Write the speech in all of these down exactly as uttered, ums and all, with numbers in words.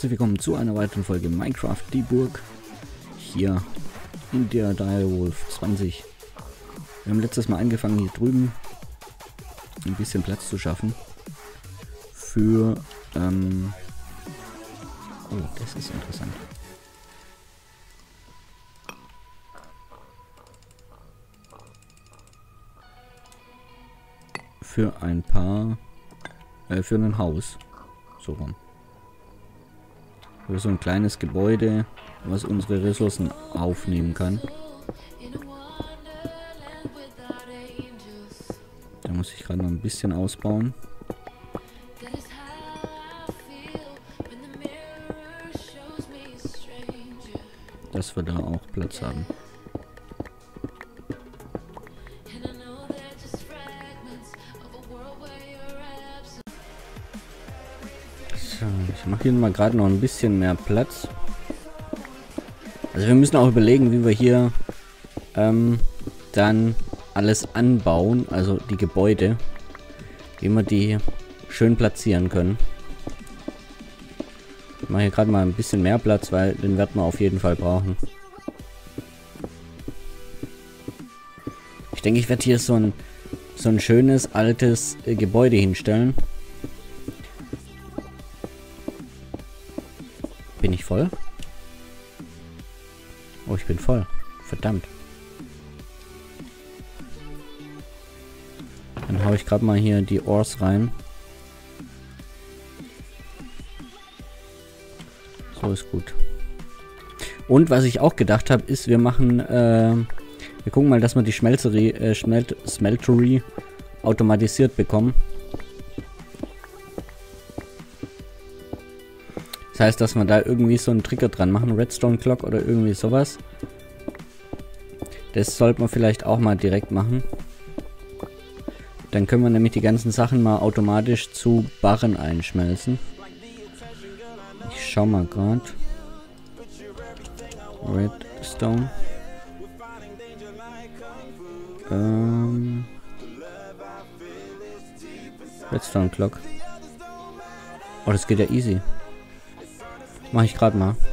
herzlich willkommen zu einer weiteren Folge Minecraft die Burg. Hier in der Direwolf zwanzig. Wir haben letztes Mal angefangen, hier drüben ein bisschen Platz zu schaffen. Für, ähm... oh, das ist interessant. Für ein paar... Äh, für ein Haus. So rum. Für so ein kleines Gebäude, was unsere Ressourcen aufnehmen kann. Da muss ich gerade noch ein bisschen ausbauen. Dass wir da auch Platz haben. Ich mache hier mal gerade noch ein bisschen mehr Platz. Also wir müssen auch überlegen, wie wir hier ähm, dann alles anbauen, also die Gebäude, wie wir die schön platzieren können. Ich mache hier gerade mal ein bisschen mehr Platz, weil den werden wir auf jeden Fall brauchen. Ich denke, ich werde hier so ein, so ein schönes altes äh, Gebäude hinstellen. Bin ich voll? Oh, ich bin voll. Verdammt. Dann hau ich gerade mal hier die Ores rein. So ist gut. Und was ich auch gedacht habe, ist, wir machen, äh, wir gucken mal, dass wir die Schmelzerie, äh, Schmelt Smeltery automatisiert bekommen. Das heißt, dass wir da irgendwie so einen Trigger dran machen, Redstone Clock oder irgendwie sowas. Das sollte man vielleicht auch mal direkt machen. Dann können wir nämlich die ganzen Sachen mal automatisch zu Barren einschmelzen. Ich schau mal gerade. Redstone. Ähm. Redstone Clock. Oh, das geht ja easy. Mache ich gerade mal.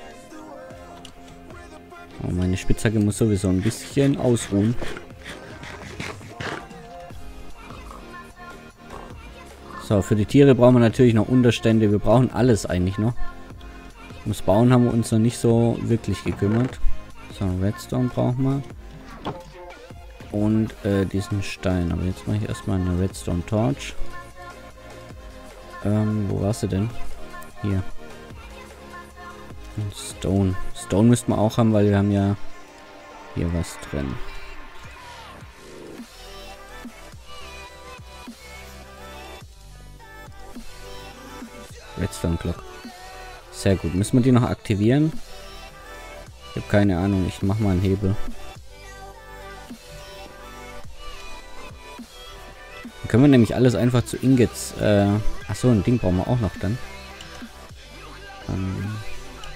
Oh, meine Spitzhacke muss sowieso ein bisschen ausruhen. So, für die Tiere brauchen wir natürlich noch Unterstände. Wir brauchen alles eigentlich noch. Ums Bauen haben wir uns noch nicht so wirklich gekümmert. So, Redstone brauchen wir. Und äh, diesen Stein. Aber jetzt mache ich erstmal eine Redstone Torch. Ähm, wo war sie denn? Hier. Und Stone. Stone müssten wir auch haben, weil wir haben ja hier was drin. Redstone Clock. Sehr gut. Müssen wir die noch aktivieren? Ich habe keine Ahnung. Ich mache mal einen Hebel. Dann können wir nämlich alles einfach zu Ingots. Äh, Achso, ein Ding brauchen wir auch noch dann. Ähm,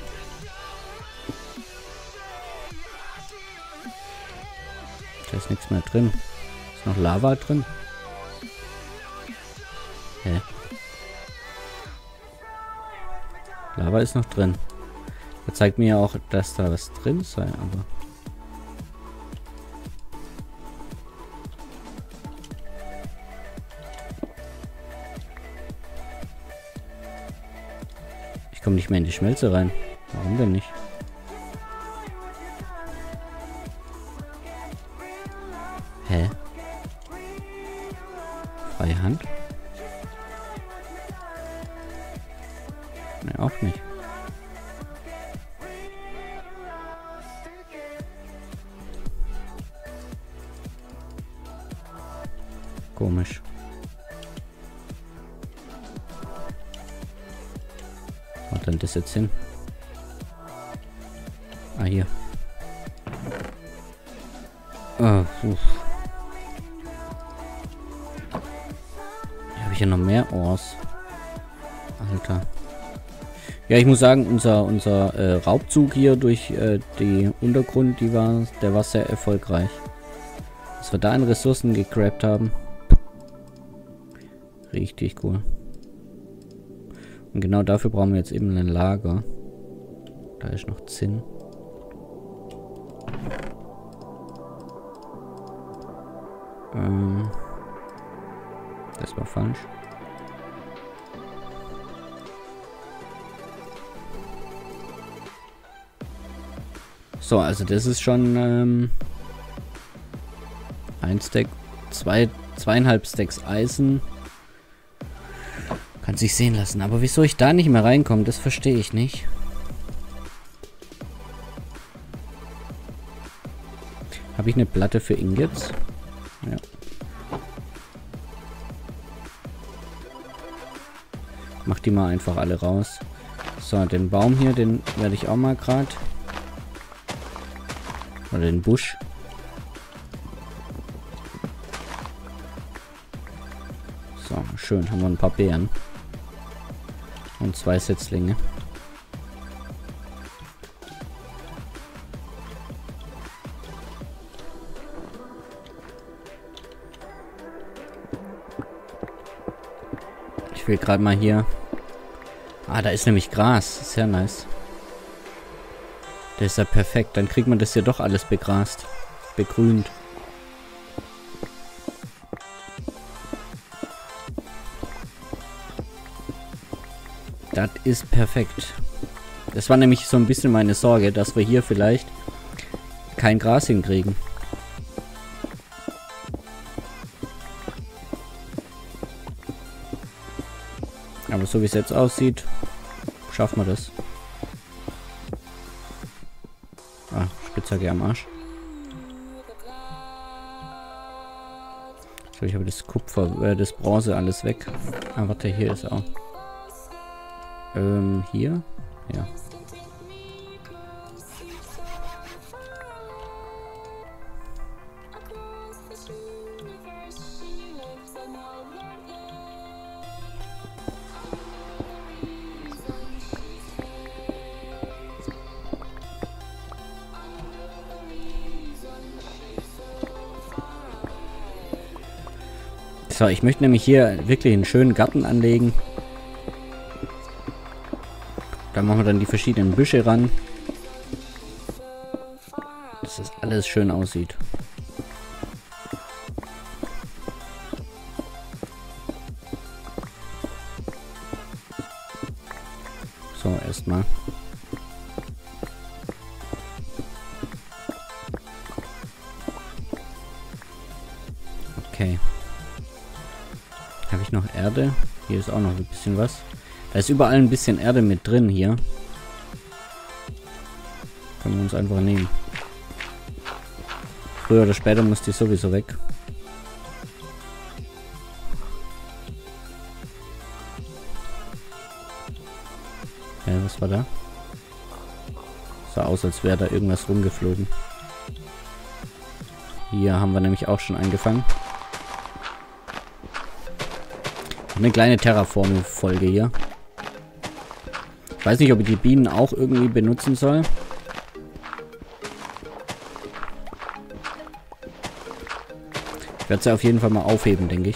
Da ist nichts mehr drin. Ist noch Lava drin? Hä? Lava ist noch drin. Er zeigt mir ja auch, dass da was drin sei, aber... Ich komme nicht mehr in die Schmelze rein. Warum denn nicht? Hä? Freie Hand? Ne, auch nicht. Komisch. Wo hat denn das jetzt hin? Ah, hier. Oh, uff. Hier noch mehr Ores. Alter. Ja, ich muss sagen, unser unser äh, Raubzug hier durch äh, die Untergrund, die war, der war sehr erfolgreich. Dass wir da an Ressourcen gegrabt haben. Richtig cool. Und genau dafür brauchen wir jetzt eben ein Lager. Da ist noch Zinn. Ähm, das war falsch. So, also das ist schon ähm, ein Stack, zwei, zweieinhalb Stacks Eisen. Kann sich sehen lassen. Aber wieso ich da nicht mehr reinkomme, das verstehe ich nicht. Habe ich eine Platte für Ingots? Ja. Mach die mal einfach alle raus. So, den Baum hier, den werde ich auch mal gerade. Oder den Busch. So, schön. Haben wir ein paar Beeren. Und zwei Setzlinge. Ich will gerade mal hier... Ah, da ist nämlich Gras. Sehr nice. Das ist ja perfekt. Dann kriegt man das ja doch alles begrast. Begrünt. Das ist perfekt. Das war nämlich so ein bisschen meine Sorge, dass wir hier vielleicht kein Gras hinkriegen. Aber so wie es jetzt aussieht, schaffen wir das. Ah, Spitzhacke am Arsch. So, ich habe das Kupfer, äh, das Bronze alles weg. Ah, warte, hier ist auch. Ähm, hier? Ja. So, ich möchte nämlich hier wirklich einen schönen Garten anlegen. Da machen wir dann die verschiedenen Büsche ran. Dass das alles schön aussieht. So, erstmal. Okay. Habe ich noch Erde? Hier ist auch noch ein bisschen was. Da ist überall ein bisschen Erde mit drin hier. Können wir uns einfach nehmen. Früher oder später muss die sowieso weg. Ja, was war da? Sah aus, als wäre da irgendwas rumgeflogen. Hier haben wir nämlich auch schon angefangen. Eine kleine Terraforming-Folge hier. Ich weiß nicht, ob ich die Bienen auch irgendwie benutzen soll. Ich werde sie auf jeden Fall mal aufheben, denke ich.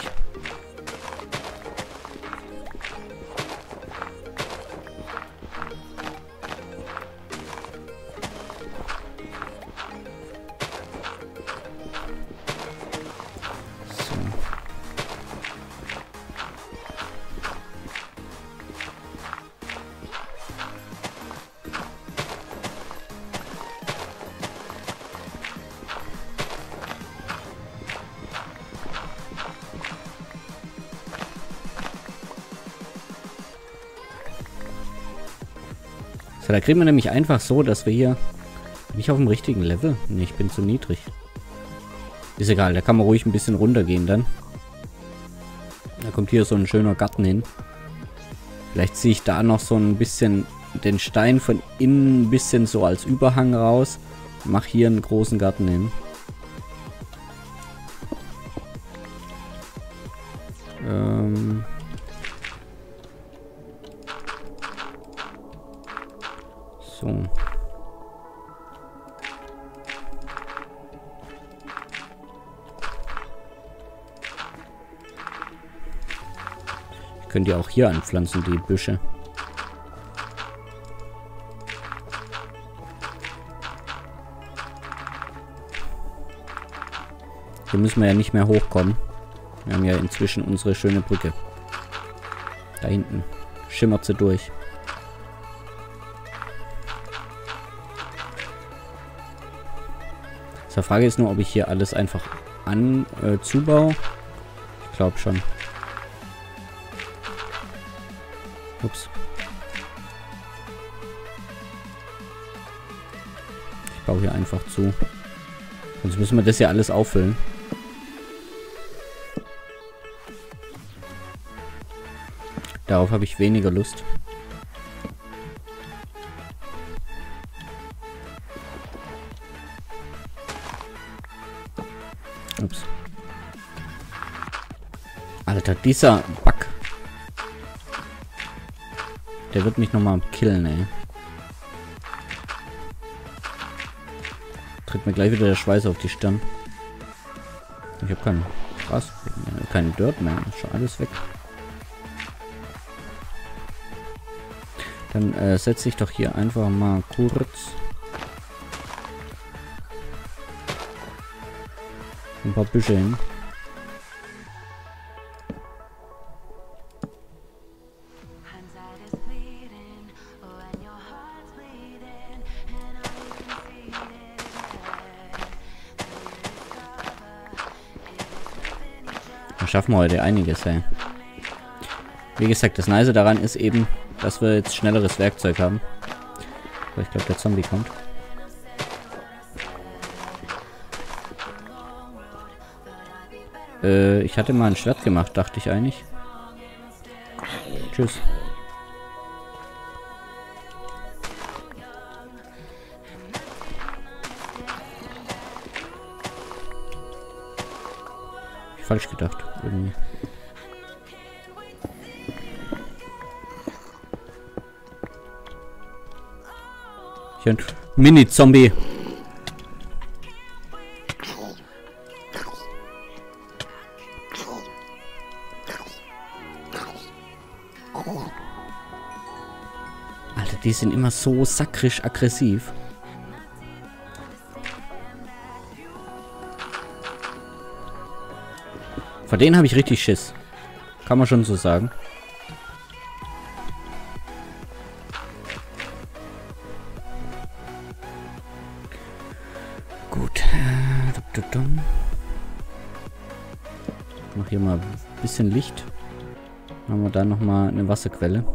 So, da kriegen wir nämlich einfach so, dass wir hier... Bin ich auf dem richtigen Level? Ne, ich bin zu niedrig. Ist egal, da kann man ruhig ein bisschen runtergehen dann. Da kommt hier so ein schöner Garten hin. Vielleicht ziehe ich da noch so ein bisschen den Stein von innen ein bisschen so als Überhang raus. Mach hier einen großen Garten hin. Ähm... So. Ich könnte ja auch hier anpflanzen, die Büsche. Hier müssen wir ja nicht mehr hochkommen. Wir haben ja inzwischen unsere schöne Brücke. Da hinten schimmert sie durch. Die Frage ist nur, ob ich hier alles einfach an äh, zubaue. Ich glaube schon. Ups. Ich baue hier einfach zu. Sonst müssen wir das ja alles auffüllen. Darauf habe ich weniger Lust. Ups. Alter, dieser Bug. Der wird mich nochmal killen, ey. Tritt mir gleich wieder der Schweiß auf die Stirn. Ich habe keinen Gras, keine Dirt mehr. Ist schon alles weg. Dann äh, setze ich doch hier einfach mal kurz ein paar Büsche hin. Da schaffen wir heute einiges, ey. Wie gesagt, das Nice daran ist eben, dass wir jetzt schnelleres Werkzeug haben. Aber ich glaube, der Zombie kommt. Äh, ich hatte mal ein Schwert gemacht, dachte ich eigentlich. Tschüss. Ich falsch gedacht, irgendwie. Hier ein Mini-Zombie. Alter, die sind immer so sakrisch aggressiv. Vor denen habe ich richtig Schiss. Kann man schon so sagen. Gut. Ich mache hier mal ein bisschen Licht. Dann haben wir da nochmal eine Wasserquelle.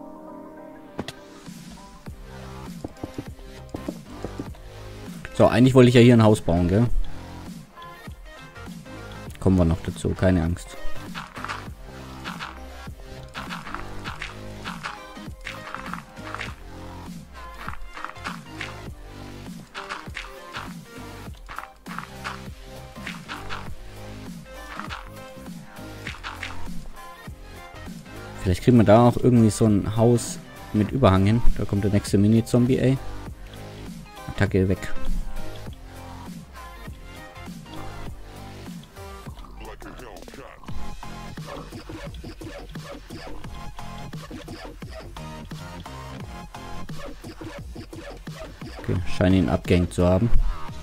So, eigentlich wollte ich ja hier ein Haus bauen, gell? Kommen wir noch dazu, keine Angst. Vielleicht kriegen wir da auch irgendwie so ein Haus mit Überhang hin. Da kommt der nächste Mini-Zombie, ey. Attacke weg. Okay, scheine ihn abgehängt zu haben.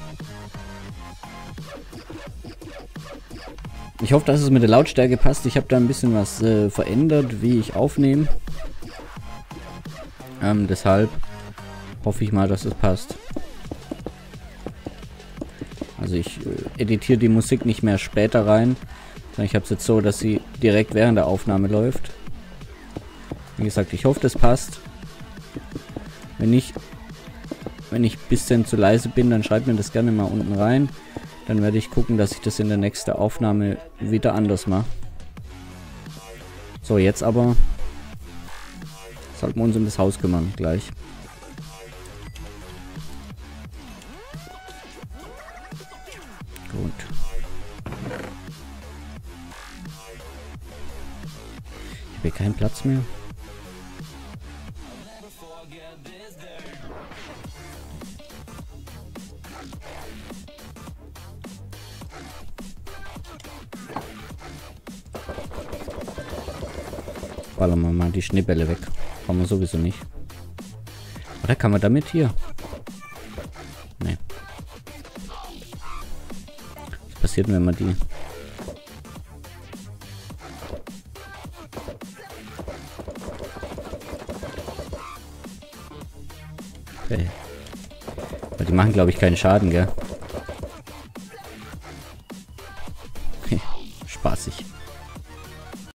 Ich hoffe, dass es mit der Lautstärke passt. Ich habe da ein bisschen was äh, verändert, wie ich aufnehme. Ähm, deshalb hoffe ich mal, dass es passt. Also ich äh, editiere die Musik nicht mehr später rein. Sondern ich habe es jetzt so, dass sie direkt während der Aufnahme läuft. Wie gesagt, ich hoffe, das passt. Wenn nicht, wenn ich ein bisschen zu leise bin, dann schreibt mir das gerne mal unten rein. Dann werde ich gucken, dass ich das in der nächsten Aufnahme wieder anders mache. So, jetzt aber sollten wir uns um das Haus kümmern, gleich. Gut. Ich habe hier keinen Platz mehr. Ballern wir mal die Schneebälle weg. Brauchen wir sowieso nicht. Oder kann man damit hier? Ne. passiert, wenn man die... Okay. Aber die machen, glaube ich, keinen Schaden, gell?